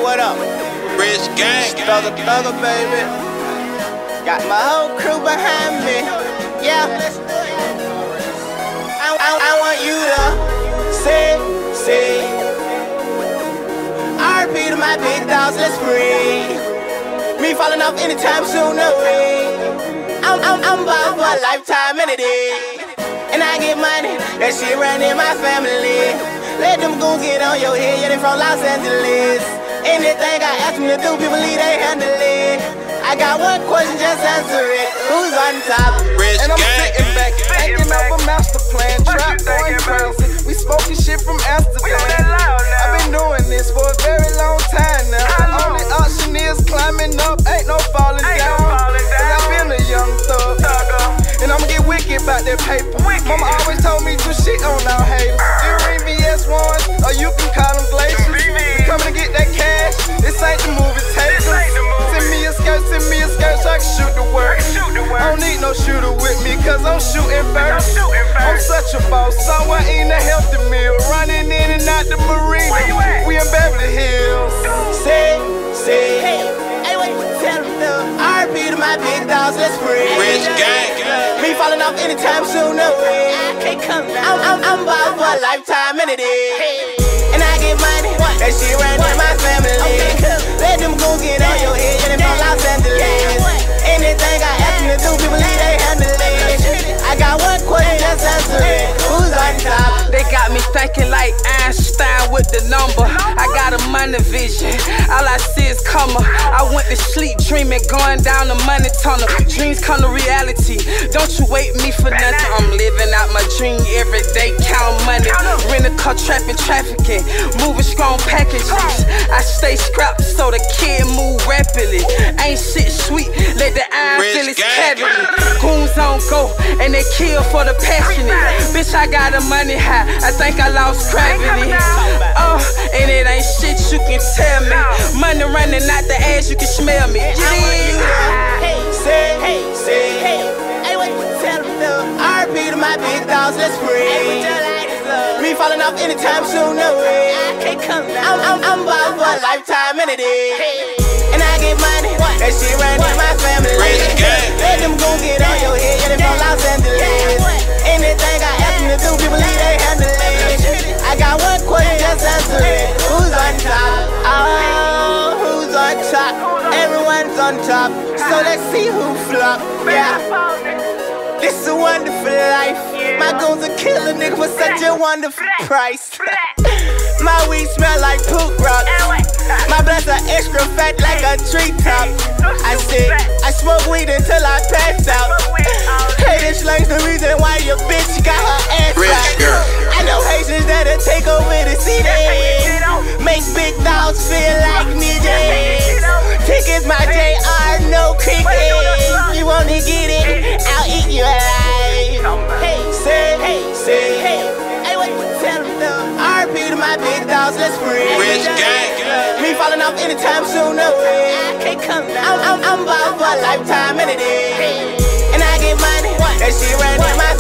what up? Rich gang. Thugger, baby. Got my whole crew behind me. Yeah. I want you to see. RP to my big dogs, let's free. Me falling off anytime soon, no way. I'm about for a lifetime entity. And I get money, that shit run in my family. Let them goons get on your head, yeah, they from Los Angeles. Anything I ask them to do, people leave they handle it. I got one question, just answer it. Who's on top? Rich and I'm gang. sitting back, thinking of a master plan. Trap going crazy, we smoking shit from Amsterdam. I've been doing this for a very long time now. The only option is climbing up, ain't no falling down. Cause I've been a young thug, and I'ma get wicked about that paper. Mama always told me to shit on our haters. You ring VS1s, or you can call them glaciers. We coming to get that cash, this ain't the movie takers. Send me a skirt so I can shoot the word. I don't need no shooter with me, cause I'm shooting first. I'm such a boss, so I eating a healthy meal. Running in and out the marina, we in Beverly Hills. Say, hey, what you tell them though? RP to my big dogs, let's free. Rich gang. Me falling off anytime soon, no way. I can't come down. I'm about for a lifetime entity. And I get money, that shit ran in my family. Let them goons get on your head, yeah, they from Los Angeles. Anything I ask them to do, people leave they handle it. I got one question, just answer it. Who's on top? They got me thinking like Einstein with the number. I got a money vision, all I see is karma. I went to sleep dreaming, going down the money tunnel. Dreams come to reality, don't you wait me for nothing. I'm living out my dream every day, count money. Rent a car, trafficking, moving strong packages. I stay scrapped so the kid move rapidly. Ain't shit sweet, let the iron fill its cavity. Goons on go, and they kill for the passionate. Bitch, I got a money high, I think I lost gravity. And it ain't shit you can tell me. Money running out the ass, you can smell me. Say, hey, what you tell them though? RP to my big dogs, let's free. Me falling off anytime soon, no way. I can't come down. I'm about for a lifetime entity. And I get money, that shit ran in my family. Let them go get on your head, yeah, they from Los Angeles. Anything I ask them to do, people leave they handle it. I got one question, just answer it. Who's on top? Oh, who's on top? Everyone's on top, so let's see who flop. Yeah. This is a wonderful life. My goons will kill a nigga for such a wonderful price. My weed smell like poop rocks. My blunts are extra fat like a treetop. I said, I smoke weed until I pass out. Hating slang's the reason why your bitch got her ass out. I know Haitians that'll take over the city. Make big dogs feel like midgets. Tickets my JR, no cricket. You wanna get it, I'll eat you alive. Hey, what you tell them though? RP to my big dogs, let's free. Rich gang. Me falling off anytime soon, no way. I can't come down. I'm about for a lifetime entity. And I get money, that shit ran in my